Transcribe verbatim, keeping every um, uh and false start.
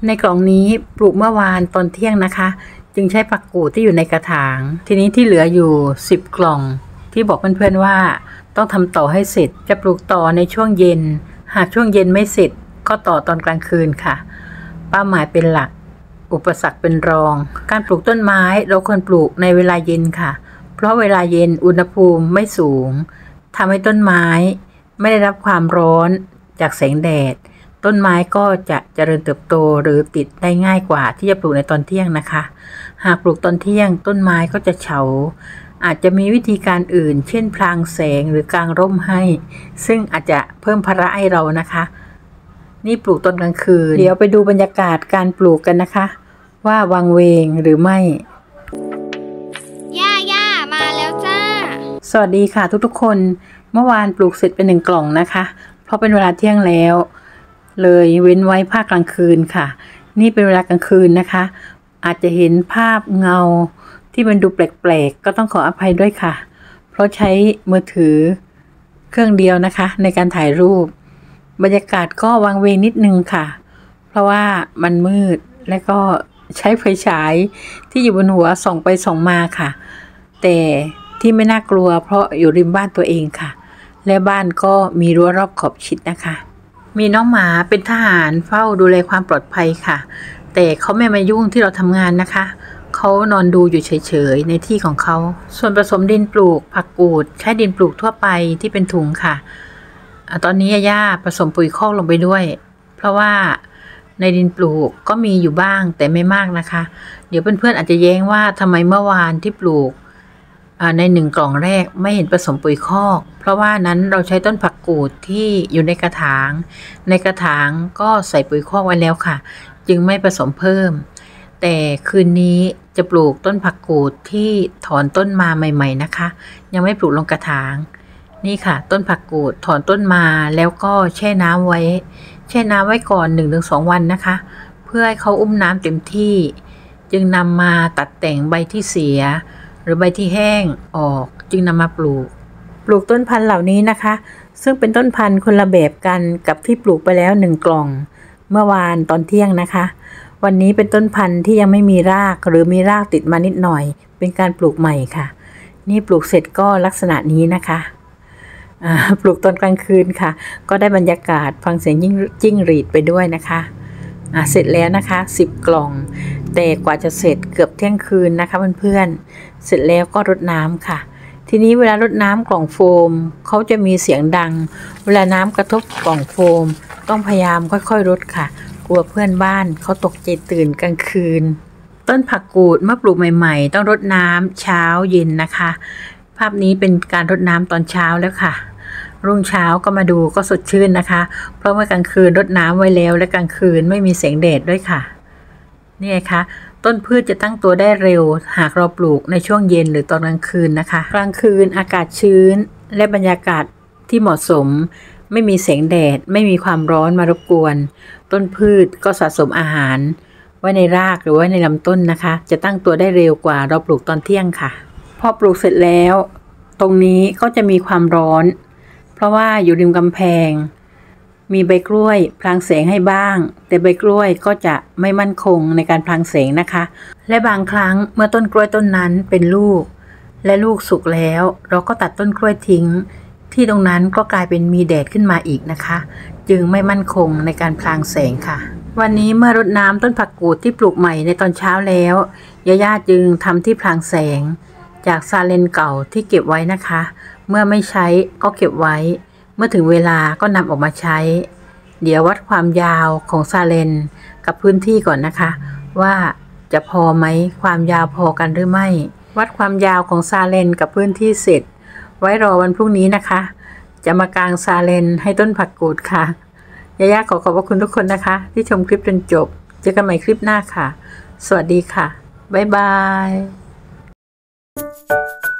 ในกล่องนี้ปลูกเมื่อวานตอนเที่ยงนะคะจึงใช้ผักกูดที่อยู่ในกระถางทีนี้ที่เหลืออยู่สิบกล่องที่บอกเพื่อนๆว่าต้องทำต่อให้เสร็จจะปลูกต่อในช่วงเย็นหากช่วงเย็นไม่เสร็จก็ต่อตอนกลางคืนค่ะเป้าหมายเป็นหลักอุปสรรคเป็นรองการปลูกต้นไม้เราควรปลูกในเวลาเย็นค่ะเพราะเวลาเย็นอุณหภูมิไม่สูงทำให้ต้นไม้ไม่ได้รับความร้อนจากแสงแดดต้นไม้ก็จะเจริญเติบโตหรือติดได้ง่ายกว่าที่จะปลูกในตอนเที่ยงนะคะหากปลูกตอนเที่ยงต้นไม้ก็จะเฉาอาจจะมีวิธีการอื่นเช่นพรางแสงหรือกางร่มให้ซึ่งอาจจะเพิ่มภาระให้เรานะคะนี่ปลูกตอนกลางคืนเดี๋ยวไปดูบรรยากาศการปลูกกันนะคะว่าวังเวงหรือไม่ย่าย่ามาแล้วจ้าสวัสดีค่ะทุกๆคนเมื่อวานปลูกเสร็จเป็นหนึ่งกล่องนะคะเพราะเป็นเวลาเที่ยงแล้วเลยเว้นไว้ภาคกลางคืนค่ะนี่เป็นเวลากลางคืนนะคะอาจจะเห็นภาพเงาที่มันดูแปลกๆก็ต้องขออภัยด้วยค่ะเพราะใช้มือถือเครื่องเดียวนะคะในการถ่ายรูปบรรยากาศก็วังเวงนิดนึงค่ะเพราะว่ามันมืดและก็ใช้ไฟฉายที่อยู่บนหัวส่องไปส่องมาค่ะแต่ที่ไม่น่ากลัวเพราะอยู่ริมบ้านตัวเองค่ะและบ้านก็มีรั้วรอบขอบชิดนะคะมีน้องหมาเป็นทหารเฝ้าดูแลความปลอดภัยค่ะแต่เขาไม่มายุ่งที่เราทำงานนะคะเขานอนดูอยู่เฉยๆในที่ของเขาส่วนผสมดินปลูกผักกูดใช้ดินปลูกทั่วไปที่เป็นถุงค่ะตอนนี้ย่าผสมปุ๋ยคอกลงไปด้วยเพราะว่าในดินปลูกก็มีอยู่บ้างแต่ไม่มากนะคะเดี๋ยวเพื่อนๆอาจจะแย้งว่าทำไมเมื่อวานที่ปลูกในหนึ่งกล่องแรกไม่เห็นผสมปุ๋ยคอกเพราะว่านั้นเราใช้ต้นผักกูดที่อยู่ในกระถางในกระถางก็ใส่ปุ๋ยคอกไว้แล้วค่ะจึงไม่ผสมเพิ่มแต่คืนนี้จะปลูกต้นผักกูดที่ถอนต้นมาใหม่ๆนะคะยังไม่ปลูกลงกระถางนี่ค่ะต้นผักกูดถอนต้นมาแล้วก็แช่น้ำไว้แช่น้ำไว้ก่อน หนึ่งถึงสอง วันนะคะเพื่อให้เขาอุ้มน้ำเต็มที่จึงนำมาตัดแต่งใบที่เสียหรือใบที่แห้งออกจึงนำมาปลูกปลูกต้นพันธุ์เหล่านี้นะคะซึ่งเป็นต้นพันธุ์คนละแบบกันกับที่ปลูกไปแล้วหนึ่งกล่องเมื่อวานตอนเที่ยงนะคะวันนี้เป็นต้นพันธุ์ที่ยังไม่มีรากหรือมีรากติดมานิดหน่อยเป็นการปลูกใหม่ค่ะนี่ปลูกเสร็จก็ลักษณะนี้นะคะปลูกตอนกลางคืนค่ะก็ได้บรรยากาศฟังเสียงจิ้งหรีดไปด้วยนะคะเสร็จแล้วนะคะสิบกล่องแต่กว่าจะเสร็จเกือบเที่ยงคืนนะคะเพื่อนๆเสร็จแล้วก็รดน้ำค่ะทีนี้เวลารดน้ำกล่องโฟมเขาจะมีเสียงดังเวลาน้ำกระทบกล่องโฟมต้องพยายามค่อยๆรดค่ะกลัวเพื่อนบ้านเขาตกใจตื่นกลางคืนต้นผักกูดเมื่อปลูกใหม่ๆต้องรดน้ำเช้าเย็นนะคะภาพนี้เป็นการรดน้ำตอนเช้าแล้วค่ะรุ่งเช้าก็มาดูก็สดชื่นนะคะเพราะเมื่อกลางคืนรดน้ำไว้แล้วและกลางคืนไม่มีแสงแดดด้วยค่ะนี่ไงคะต้นพืชจะตั้งตัวได้เร็วหากเราปลูกในช่วงเย็นหรือตอนกลางคืนนะคะกลางคืนอากาศชื้นและบรรยากาศที่เหมาะสมไม่มีแสงแดดไม่มีความร้อนมารบกวนต้นพืชก็สะสมอาหารไว้ในรากหรือไว้ในลำต้นนะคะจะตั้งตัวได้เร็วกว่าเราปลูกตอนเที่ยงค่ะพอปลูกเสร็จแล้วตรงนี้ก็จะมีความร้อนเพราะว่าอยู่ริมกำแพงมีใบกล้วยพรางแสงให้บ้างแต่ใบกล้วยก็จะไม่มั่นคงในการพรางแสงนะคะและบางครั้งเมื่อต้นกล้วยต้นนั้นเป็นลูกและลูกสุกแล้วเราก็ตัดต้นกล้วยทิ้งที่ตรงนั้นก็กลายเป็นมีแดดขึ้นมาอีกนะคะจึงไม่มั่นคงในการพรางแสงค่ะวันนี้เมื่อรดน้ำต้นผักกูดที่ปลูกใหม่ในตอนเช้าแล้วย่าๆจึงทำที่พรางแสงจากซาเลนเก่าที่เก็บไว้นะคะเมื่อไม่ใช้ก็เก็บไว้เมื่อถึงเวลาก็นำออกมาใช้เดี๋ยววัดความยาวของซาเลนกับพื้นที่ก่อนนะคะว่าจะพอไหมความยาวพอกันหรือไม่วัดความยาวของซาเลนกับพื้นที่เสร็จไว้รอวันพรุ่งนี้นะคะจะมากางซาเลนให้ต้นผักกูดค่ะย่าๆขอขอบพระคุณทุกคนนะคะที่ชมคลิปจนจบเจอกันใหม่คลิปหน้าค่ะสวัสดีค่ะบ๊ายบาย